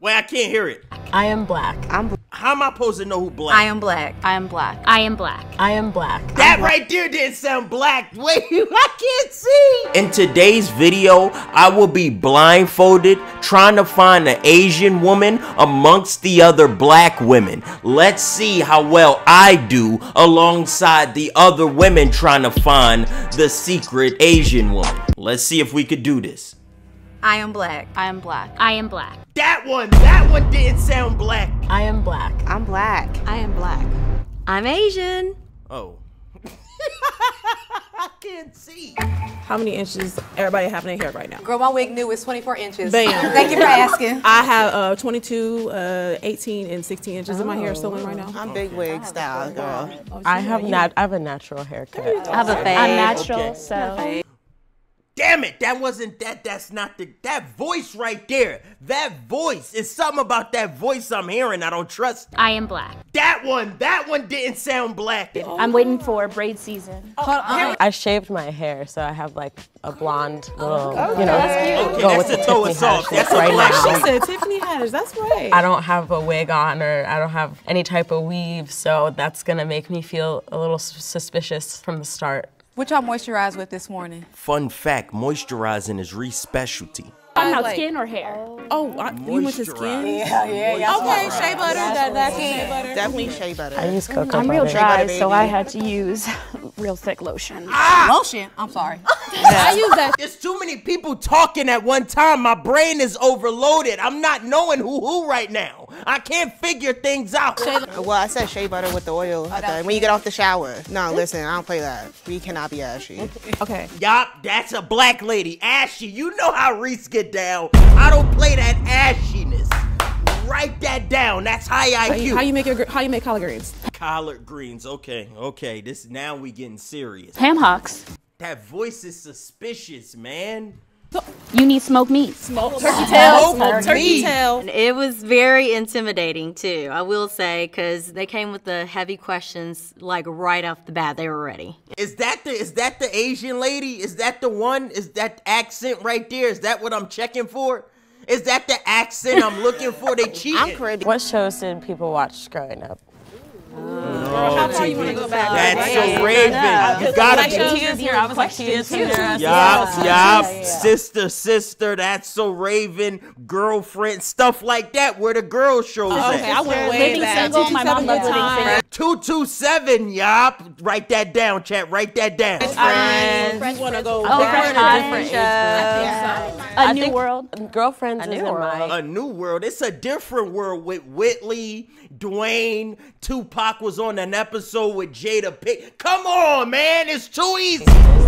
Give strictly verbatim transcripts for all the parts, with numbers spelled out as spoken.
Wait, I can't hear it. I am black. I'm bl How am I supposed to know who black? I am black. I am black. I am black. I am black. That black. Right there didn't sound black. Wait, I can't see. In today's video, I will be blindfolded trying to find an Asian woman amongst the other black women. Let's see how well I do alongside the other women trying to find the secret Asian woman. Let's see if we could do this. I am black. I am black. I am black. That one, that one didn't sound black. I am black. I'm black. I am black. I'm Asian. Oh. I can't see. How many inches everybody have in their hair right now? Girl, my wig new is twenty-four inches. Bam. Thank you for asking. I have uh, twenty-two, uh, eighteen, and sixteen inches of my hair still in right now. I'm big wig style, girl. I have nat I have a natural haircut. I have a fade. I'm natural, Okay. so. Damn it, that wasn't that, that's not the, that voice right there. That voice, is something about that voice I'm hearing I don't trust. I am black. That one, that one didn't sound black. I'm waiting for braid season. I shaved my hair, so I have like a blonde little, you know, Okay, go that's with the the toe Tiffany us off. Haddish That's look a right black now. She said Tiffany Haddish, that's right. I don't have a wig on, or I don't have any type of weave, so that's gonna make me feel a little suspicious from the start. What y'all moisturize with this morning? Fun fact, moisturizing is Rease specialty. I'm not skin or hair. Oh, I, you went to skin? Yeah, yeah, yeah. Okay, shea butter. That, that's shea butter. Definitely shea butter. I use cocoa I'm real butter. dry, butter, so baby. I had to use real thick lotion. Lotion. I'm sorry. I use that. There's too many people talking at one time. My brain is overloaded. I'm not knowing who who right now. I can't figure things out. Well, I said shea butter with the oil at the- when you get off the shower. No, listen, I don't play that. We cannot be ashy. Okay. Yup, that's a black lady. Ashy, you know how Reese get down. I don't play that ashiness. Write that down. That's high I Q. How you make your, how you make collard greens? Collard greens. Okay, okay. This now we getting serious. Ham hocks. That voice is suspicious, man. You need smoked meat. Smoked turkey tail. Smoked Turkey meat. tail. It was very intimidating too, I will say, because they came with the heavy questions like right off the bat. They were ready. Is that the is that the Asian lady? Is that the one? Is that accent right there? Is that what I'm checking for? Is that the accent I'm looking for? They cheating. I'm Caribbean. What shows did people watch growing up? How far you want to go back? That's so Raven. You gotta be. I was like, she is here. Yup, yup. Sister, sister. That's so Raven. Girlfriend, stuff like that. Where the girl shows Okay, at. I went way Living back. single. My mom loves living single. two two seven, yup. Write that down, chat. Write that down. Friends. You want to go Oh, back? Fresh different Prince. age A I New think World. Girlfriends New is in World. my. A new world. It's a different world with Whitley, Dwayne, Tupac was on an episode with Jada Pitt. Come on, man. It's too easy.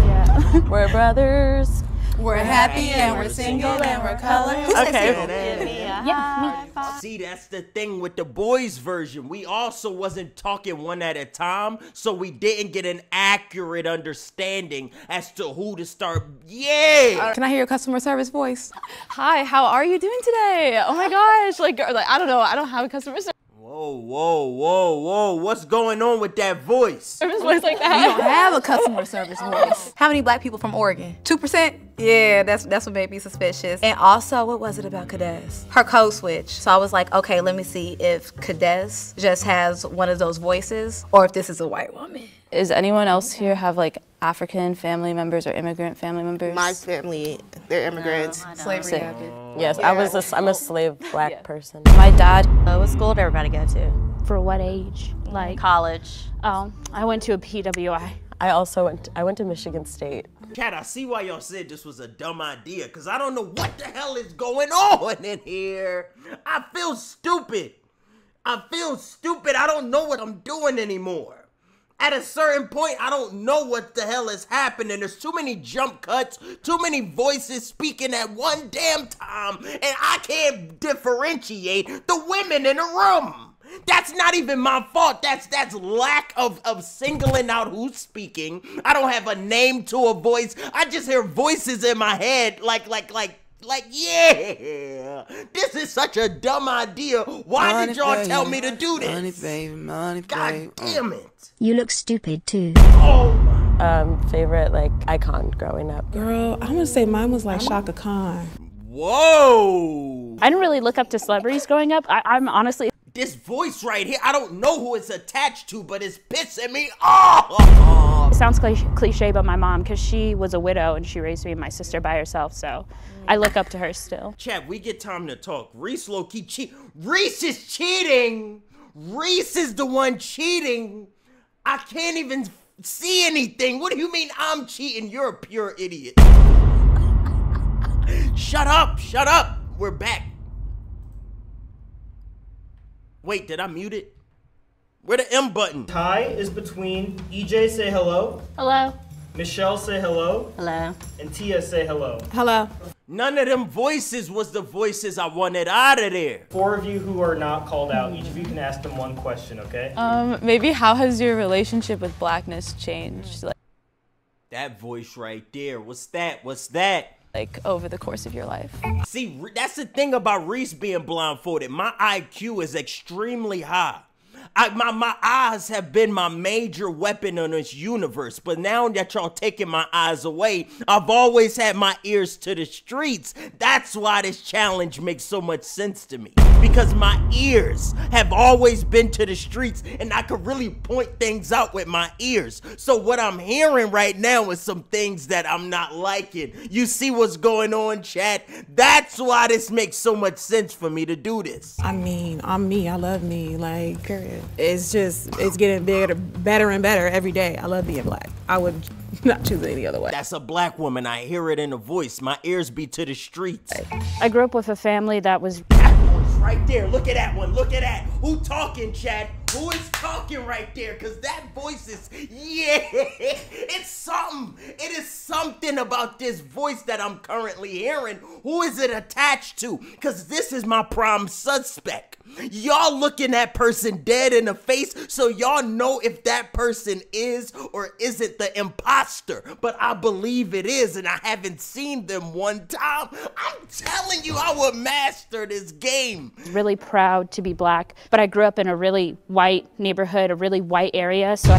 We're brothers. We're happy and we're single and we're colored. Okay. Yeah, me. See, that's the thing with the boys version. We also wasn't talking one at a time, so we didn't get an accurate understanding as to who to start. Yeah. Can I hear your customer service voice? Hi, how are you doing today? Oh my gosh, like, like I don't know, I don't have a customer service Whoa, whoa, whoa, whoa. What's going on with that voice? voice like that. You don't have a customer service voice. How many black people from Oregon? Two percent? Yeah, that's that's what made me suspicious. And also, what was it about Kades? Her code switch. So I was like, okay, let me see if Kades just has one of those voices or if this is a white woman. Is anyone else here have like African family members or immigrant family members? My family, they're immigrants. Slavery happened. Yes, I was. A, I'm a slave black person. My dad, Uh, what school did everybody go to? For what age? Like, College. um, I went to a P W I. I also went. I went to Michigan State. Cat, I see why y'all said this was a dumb idea, because I don't know what the hell is going on in here. I feel stupid. I feel stupid. I don't know what I'm doing anymore. At a certain point, I don't know what the hell is happening. There's too many jump cuts, too many voices speaking at one damn time, and I can't differentiate the women in the room. That's not even my fault. That's that's lack of, of singling out who's speaking. I don't have a name to a voice. I just hear voices in my head like, like, like, like, yeah. This is such a dumb idea. Why Money, did y'all baby. tell me to do this? Money, baby, money, God baby. damn it. You look stupid too. Oh my. Um, favorite like icon growing up. Girl, I'm gonna say mine was like Shaka Khan. Whoa! I didn't really look up to celebrities growing up. I, I'm honestly. This voice right here, I don't know who it's attached to, but it's pissing me off. It sounds cliche, but my mom, because she was a widow and she raised me and my sister by herself, so I look up to her still. Chat, we get time to talk. Rease low-key cheat. Rease is cheating. Rease is the one cheating. I can't even see anything. What do you mean I'm cheating? You're a pure idiot. Shut up, shut up. We're back. Wait, did I mute it? Where the M button? Tie is between E J, say hello. Hello. Michelle, say hello. Hello. And Tia, say hello. Hello. None of them voices was the voices I wanted out of there. Four of you who are not called out, each of you can ask them one question, okay? Um, maybe how has your relationship with blackness changed? Like, that voice right there, what's that? What's that? like over the course of your life. See, that's the thing about Rease being blindfolded. My I Q is extremely high. I, my, my eyes have been my major weapon in this universe, but now that y'all taking my eyes away, I've always had my ears to the streets. That's why this challenge makes so much sense to me, because my ears have always been to the streets, and I could really point things out with my ears. So what I'm hearing right now is some things that I'm not liking. You see what's going on, chat? That's why this makes so much sense for me to do this. I mean, I'm me. I love me. Like, period. It's just, it's getting bigger, better and better every day. I love being black. I would not choose it any other way. That's a black woman. I hear it in the voice. My ears be to the streets. I grew up with a family that was. That voice right there. Look at that one. Look at that. Who talking, Chad? Who is talking right there? Because that voice is, yeah, it's something. It is something about this voice that I'm currently hearing. Who is it attached to? Because this is my prime suspect. Y'all looking that person dead in the face, so y'all know if that person is or isn't the imposter. But I believe it is, and I haven't seen them one time. I'm telling you, I would master this game. Really proud to be black, but I grew up in a really white neighborhood, a really white area, so I...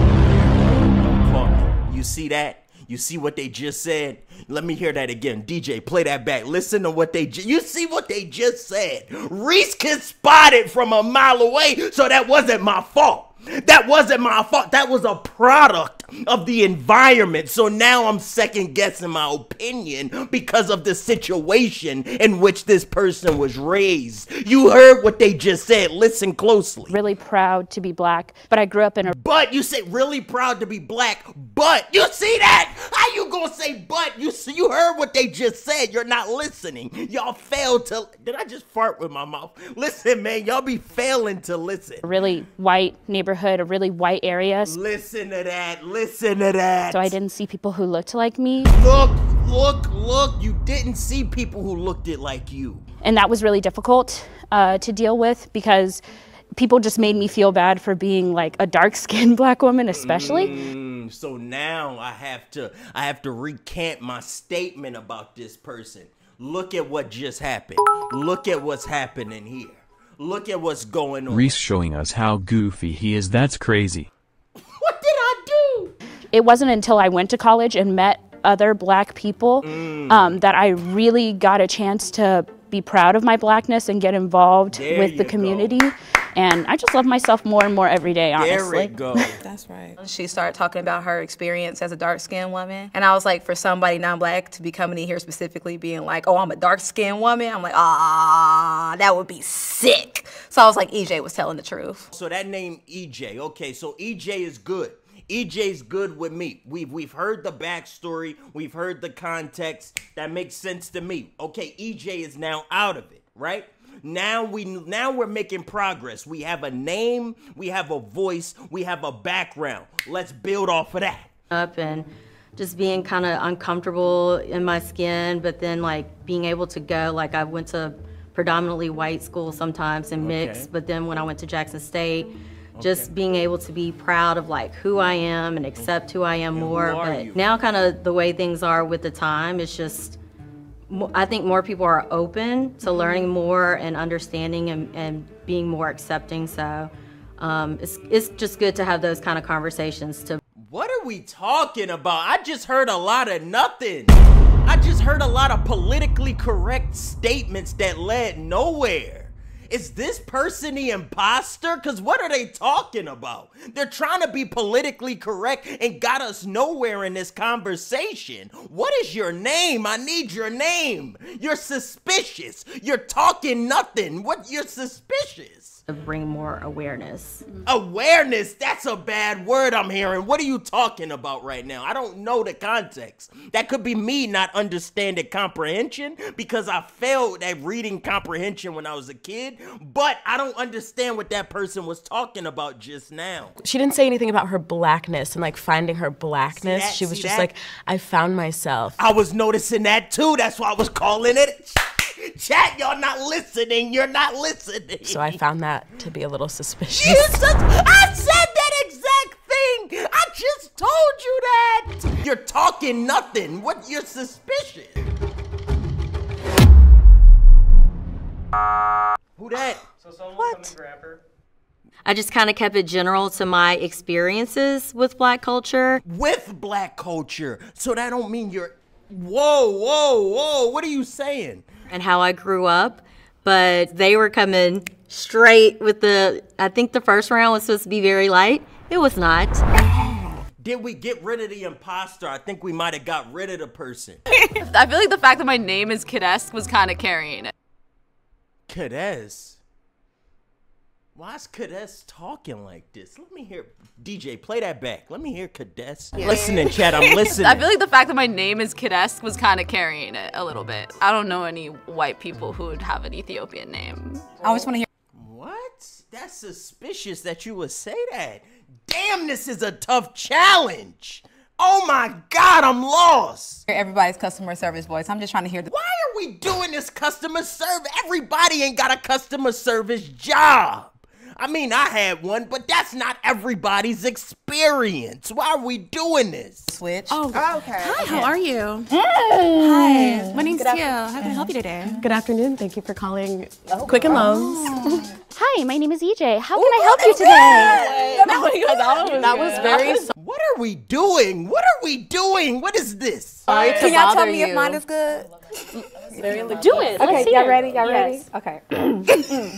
You see that? You see what they just said? Let me hear that again. D J, play that back. Listen to what they just, you see what they just said? Rease can spot it from a mile away, so that wasn't my fault. That wasn't my fault. That was a product of the environment. So now I'm second guessing my opinion because of the situation in which this person was raised. You heard what they just said. Listen closely. Really proud to be black, but I grew up in a... But you say really proud to be black, but you see that? How you gonna say but? You see, you heard what they just said. You're not listening. Y'all failed to... Did I just fart with my mouth? Listen, man, y'all be failing to listen. Really white neighborhood, a really white area. Listen to that. Listen to that. So I didn't see people who looked like me. Look, look, look. You didn't see people who looked it like you. And that was really difficult uh, to deal with because people just made me feel bad for being like a dark-skinned black woman, especially. Mm, so now I have to, I have to recant my statement about this person. Look at what just happened. Look at what's happening here. Look at what's going on. Rease showing us how goofy he is. That's crazy. What did I do? It wasn't until I went to college and met other black people mm. um, that I really got a chance to be proud of my blackness and get involved there with the community. Go. And I just love myself more and more every day, honestly. There it go. That's right. She started talking about her experience as a dark-skinned woman. And I was like, for somebody non-black to be coming in here specifically being like, oh, I'm a dark-skinned woman, I'm like, ah, that would be sick. So I was like, E J was telling the truth. So that name E J, okay, so E J is good. E J's good with me. We've, we've heard the backstory. We've heard the context. That makes sense to me. Okay, E J is now out of it, right? Now we now we're making progress. We have a name, we have a voice, we have a background. Let's build off of that. Up and just being kind of uncomfortable in my skin, but then like being able to go, like I went to predominantly white school sometimes and mixed, okay. But then when I went to Jackson State, just okay. being able to be proud of like who I am and accept who I am and more. But you? Now kind of the way things are with the time, it's just, I think more people are open to learning more and understanding and, and being more accepting. So um, it's, it's just good to have those kind of conversations. To What are we talking about? I just heard a lot of nothing. I I just heard a lot of politically correct statements that led nowhere. Is this person the imposter? Because what are they talking about? They're trying to be politically correct and got us nowhere in this conversation. What is your name? I need your name. You're suspicious. You're talking nothing. What? You're suspicious. To bring more awareness. Awareness? That's a bad word I'm hearing. What are you talking about right now? I don't know the context. That could be me not understanding comprehension because I failed at reading comprehension when I was a kid, but I don't understand what that person was talking about just now. She didn't say anything about her blackness and like finding her blackness. That, she was just that? like, I found myself. I was noticing that too. That's why I was calling it. Chat, y'all not listening. You're not listening. So I found that to be a little suspicious. You sus- I said that exact thing. I just told you that. You're talking nothing. What? You're suspicious. Who that? So someone What? come and grab her. I just kind of kept it general to my experiences with black culture. With black culture. So that don't mean you're... Whoa, whoa, whoa. What are you saying? And how I grew up, but they were coming straight with the, I think the first round was supposed to be very light. It was not. Did we get rid of the imposter? I think we might have got rid of the person. I feel like the fact that my name is Kidesque was kind of carrying it. Kidesque? Why is Kidesque talking like this? Let me hear, D J, play that back. Let me hear Kidesque. Yeah. Listening, chat, I'm listening. I feel like the fact that my name is Kidesque was kind of carrying it a little bit. I don't know any white people who would have an Ethiopian name. I just want to hear. What? That's suspicious that you would say that. Damn, this is a tough challenge. Oh my God, I'm lost. Everybody's customer service voice. I'm just trying to hear the. Why are we doing this customer service? Everybody ain't got a customer service job. I mean, I had one, but that's not everybody's experience. Why are we doing this? Switch. Oh, Oh, okay. hi, how are you? Hi. My name's Tia. How can I help you today? Good afternoon. Thank you for calling Quicken Loans. Hi, my name is E J. How can I help you today? That was very. What are we doing? What are we doing? What is this? Sorry to Can y'all tell bother me you. if mine is good? Do it. Okay, y'all ready? Y'all ready? Yes. Okay.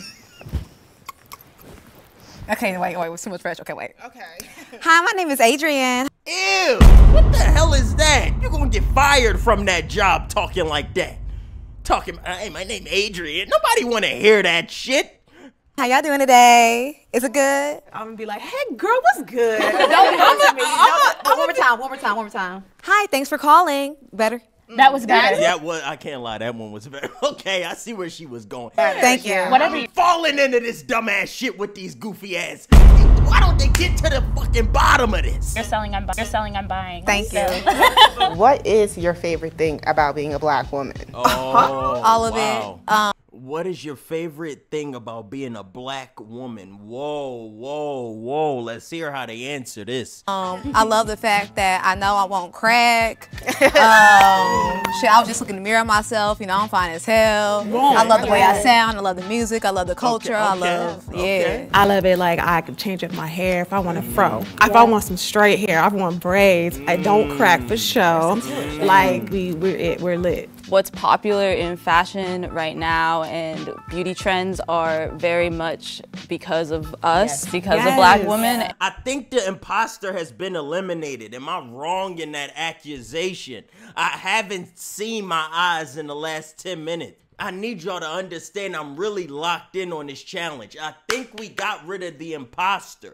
Okay, wait, wait, it was too much fresh. Okay, wait. Okay. Hi, my name is Adrienne. Ew, what the hell is that? You're gonna get fired from that job talking like that. Talking, hey, my name Adrian. Nobody wanna hear that shit. How y'all doing today? Is it good? I'm gonna be like, hey, girl, what's good? Don't listen to me. One more time, one more time, one more time. Hi, thanks for calling. Better? That was good. That was, I can't lie, that one was very, okay, I see where she was going. Thank you. Whatever you. Falling into this dumbass shit with these goofy ass. Why don't they get to the fucking bottom of this? You're selling, I'm, bu- you're selling, I'm buying. Thank you. What is your favorite thing about being a black woman? Oh, All of wow. it. Um, What is your favorite thing about being a black woman? Whoa, whoa, whoa. Let's hear how they answer this. um, I love the fact that I know I won't crack. Um, shit, I was just looking in the mirror at myself. You know, I'm fine as hell. I love the way I sound. I love the music. I love the culture. Okay, I okay, love, okay. yeah. I love it like I can change up my hair if I want a fro. If I want some straight hair, I want braids. I don't crack for show. Like we, we're it. We're lit. What's popular in fashion right now and beauty trends are very much because of us, because of black Yes. women. I think the imposter has been eliminated. Am I wrong in that accusation? I haven't seen my eyes in the last ten minutes. I need y'all to understand I'm really locked in on this challenge. I think we got rid of the imposter.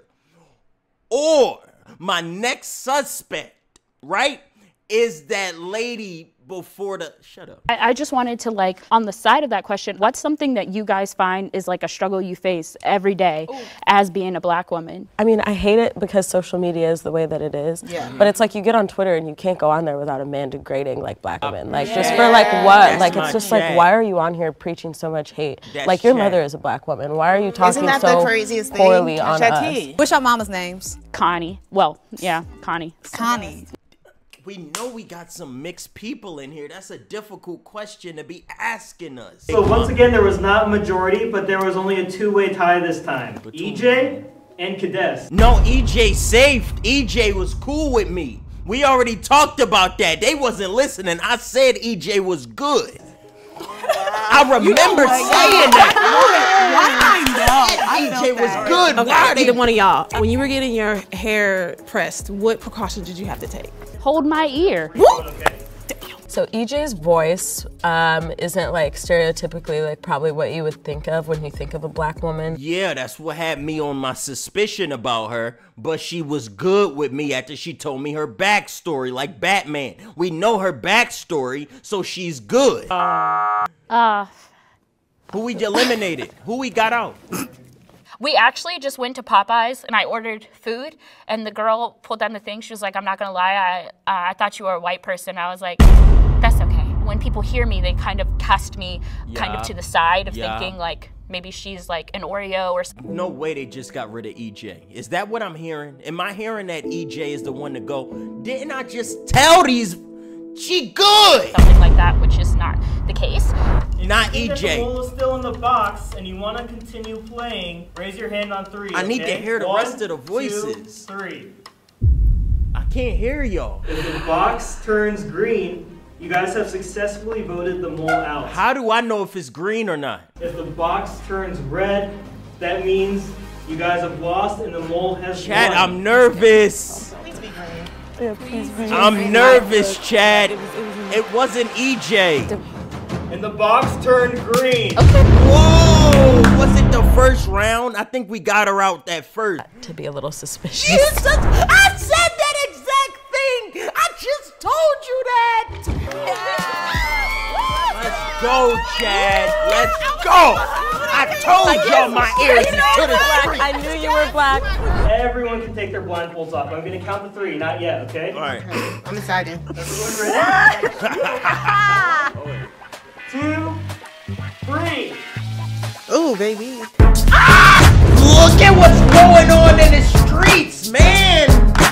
Or my next suspect, right, is that lady before the, shut up. I, I just wanted to, like, on the side of that question, what's something that you guys find is like a struggle you face every day Ooh. as being a black woman? I mean, I hate it because social media is the way that it is. Yeah. But it's like you get on Twitter and you can't go on there without a man degrading like black women. Like Yeah. just for like what? That's like my it's just chat. like, why are you on here preaching so much hate? That's like your chat. mother is a black woman. Why are you talking Isn't that so the craziest poorly thing? on Shetty. us? What's your mama's names? Connie. Well, yeah, Connie. Connie. We know we got some mixed people in here. That's a difficult question to be asking us. So once again, there was not a majority, but there was only a two-way tie this time. E J and Kidesque. No, E J saved. E J was cool with me. We already talked about that. They wasn't listening. I said E J was good. I remember saying that. Why I know? I E J was good. Okay, Why either one of y'all. When you were getting your hair pressed, what precautions did you have to take? Hold my ear. So E J's voice um, isn't like stereotypically like probably what you would think of when you think of a black woman. Yeah, that's what had me on my suspicion about her, but she was good with me after she told me her backstory, like Batman. We know her backstory, so she's good. Uh, uh Who we eliminated? Who we got out? We actually just went to Popeyes and I ordered food, and the girl pulled down the thing. She was like, I'm not gonna lie, I uh, I thought you were a white person. I was like, that's okay. When people hear me, they kind of cast me yeah. kind of to the side of yeah. thinking like maybe she's like an Oreo or something. No way they just got rid of E J. Is that what I'm hearing? Am I hearing that E J is the one to go? Didn't I just tell these, she good? Something like that, which is not the case. Not E J. If the mole is still in the box and you want to continue playing, raise your hand on three. I okay? need to hear the One, rest of the voices. Two, three. I can't hear y'all. If the box turns green, you guys have successfully voted the mole out. How do I know if it's green or not? If the box turns red, that means you guys have lost and the mole has Chad, won. I'm nervous. Yeah, please, please. I'm nervous, Chad. It wasn't E J. And the box turned green. Okay. Whoa! Was it the first round? I think we got her out that first. To be a little suspicious. You said, I said that exact thing. I just told you that. Let's go, Chad. Let's go. I told y'all my ears to the street. I knew you were black. Everyone can take their blindfolds off. I'm gonna count to three. Not yet, okay? All right. I'm excited. Everyone ready? Two, three. Ooh, baby. Ah! Look at what's going on in the streets, man.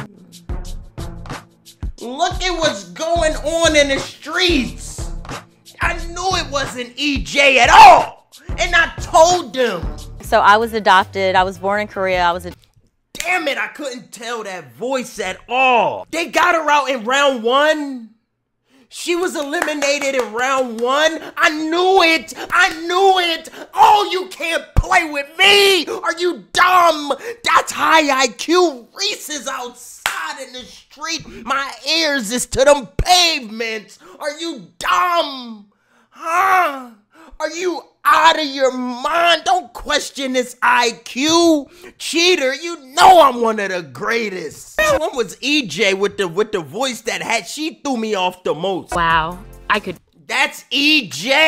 Look at what's going on in the streets. I knew it wasn't E J at all. And I told them. So I was adopted. I was born in Korea. I was a Damn it, I couldn't tell that voice at all. They got her out in round one. She was eliminated in round one. I knew it. I knew it. Oh, you can't play with me. Are you dumb? That's high I Q. Rease is outside in the street. My ears is to them pavements. Are you dumb? Huh? Are you out of your mind? Don't question this I Q. Cheater, you know I'm one of the greatest. Which one was E J with the with the voice that had, she threw me off the most. Wow, I could. That's E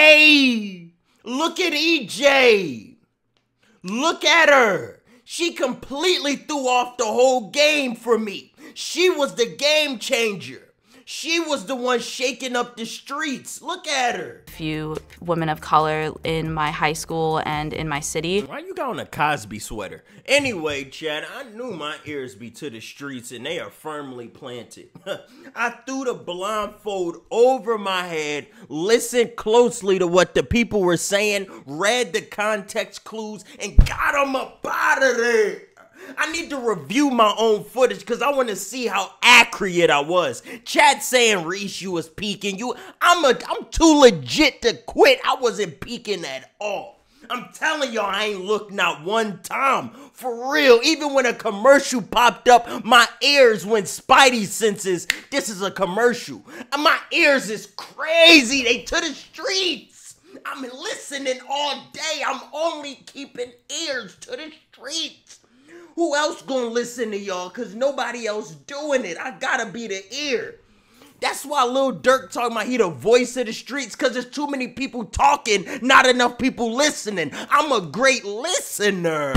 J. Look at E J. Look at her. She completely threw off the whole game for me. She was the game changer. She was the one shaking up the streets. Look at her. Few women of color in my high school and in my city. Why you got on a Cosby sweater? Anyway, Chad, I knew my ears be to the streets and they are firmly planted. I threw the blindfold over my head, listened closely to what the people were saying, read the context clues, and got them up out of there. I need to review my own footage because I want to see how accurate I was. Chad saying, Reese, you was peeking. You, I'm a, I'm too legit to quit. I wasn't peeking at all. I'm telling y'all, I ain't looked not one time. For real, even when a commercial popped up, my ears went spidey senses. This is a commercial. And my ears is crazy. They to the streets. I'm listening all day. I'm only keeping ears to the streets. Who else gonna listen to y'all? Cause nobody else doing it. I gotta be the ear. That's why Lil Durk talking about he the voice of the streets, cause there's too many people talking, not enough people listening. I'm a great listener.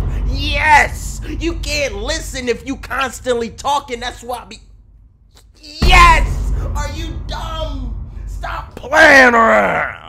Yes! You can't listen if you constantly talking. That's why I be... Yes! Are you dumb? Stop playing around.